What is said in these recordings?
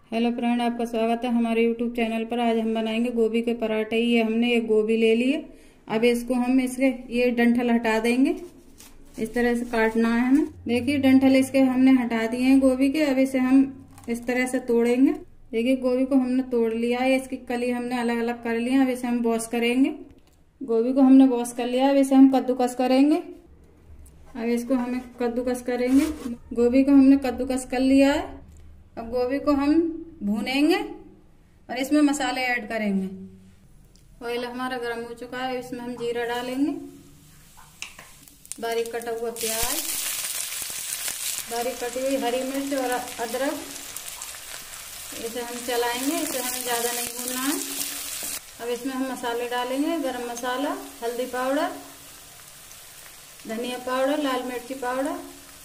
Hello friend, आपका स्वागत है हमारे यूट्यूब चैनल पर। आज हम बनाएंगे गोभी के पराठे। ये हमने एक गोभी ले लिए। अब इसको हम इसके ये डंठल हटा देंगे। इस तरह से काटना है हमें। देखिए डंठल इसके हमने हटा दिए हैं गोभी के। अब इसे हम इस तरह से तोड़ेंगे। देखिए गोभी को हमने तोड़ लिया है। इसकी कली हमने अलग अलग कर लिया। अब इसे हम वॉश करेंगे। गोभी को हमने वॉश कर लिया। अब इसे हम कद्दूकस करेंगे। अब इसको हमें कद्दूकस करेंगे। गोभी को हमने कद्दूकस कर लिया है। अब गोभी को हम भूनेंगे और इसमें मसाले ऐड करेंगे। ऑयल हमारा गर्म हो चुका है। इसमें हम जीरा डालेंगे, बारीक कटा हुआ प्याज, बारीक कटी हुई हरी मिर्च और अदरक। इसे हम चलाएंगे। इसे हमें ज्यादा नहीं भूनना है। अब इसमें हम मसाले डालेंगे। गरम मसाला, हल्दी पाउडर, धनिया पाउडर, लाल मिर्ची पाउडर।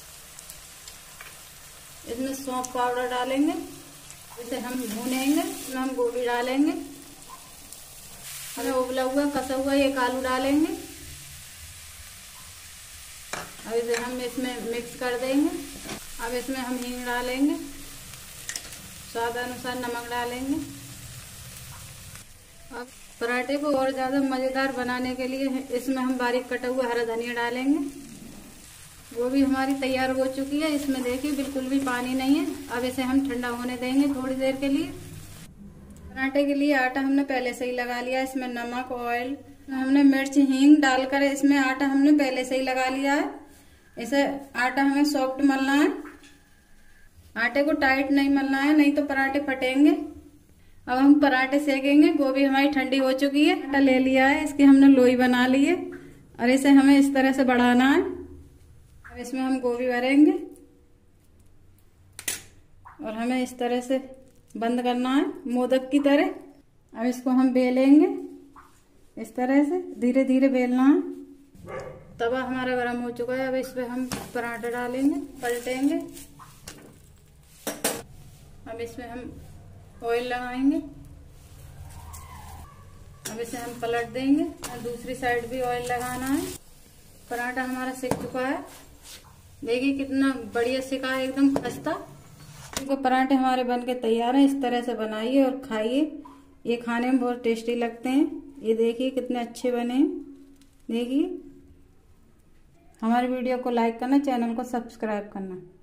इसमें सौंफ पाउडर डालेंगे। इसे हम भूनेंगे। इसमें हम गोभी डालेंगे। हमें उबला हुआ कसा हुआ एक आलू डालेंगे। अब इसे हम इसमें मिक्स कर देंगे। अब इसमें हम हींग डालेंगे, स्वाद अनुसार नमक डालेंगे। अब पराठे को और ज्यादा मजेदार बनाने के लिए इसमें हम बारीक कटा हुआ हरा धनिया डालेंगे। गोभी हमारी तैयार हो चुकी है। इसमें देखिए बिल्कुल भी पानी नहीं है। अब इसे हम ठंडा होने देंगे थोड़ी देर के लिए। पराठे के लिए आटा हमने पहले से ही लगा लिया। इसमें नमक, ऑयल, हमने मिर्च, हींग डालकर इसमें आटा हमने पहले से ही लगा लिया है। इसे आटा हमें सॉफ्ट मलना है। आटे को टाइट नहीं मलना है, नहीं तो पराठे फटेंगे। अब हम पराठे सेकेंगे। गोभी हमारी ठंडी हो चुकी है। आटा ले लिया है, इसकी हमने लोई बना ली है और इसे हमें इस तरह से बढ़ाना है। अब इसमें हम गोभी भरेंगे और हमें इस तरह से बंद करना है मोदक की तरह। अब इसको हम बेलेंगे इस तरह से, धीरे धीरे बेलना है। तवा हमारा गर्म हो चुका है। अब इस पे हम पराठा डालेंगे, पलटेंगे। अब इसमें हम ऑयल लगाएंगे। अब इसे हम पलट देंगे और दूसरी साइड भी ऑयल लगाना है। पराठा हमारा सिक चुका है। देखिए कितना बढ़िया सिका है, एकदम खस्ता। इनको पराठे हमारे बनके तैयार हैं। इस तरह से बनाइए और खाइए। ये खाने में बहुत टेस्टी लगते हैं। ये देखिए कितने अच्छे बने हैं। देखिए हमारे वीडियो को लाइक करना, चैनल को सब्सक्राइब करना।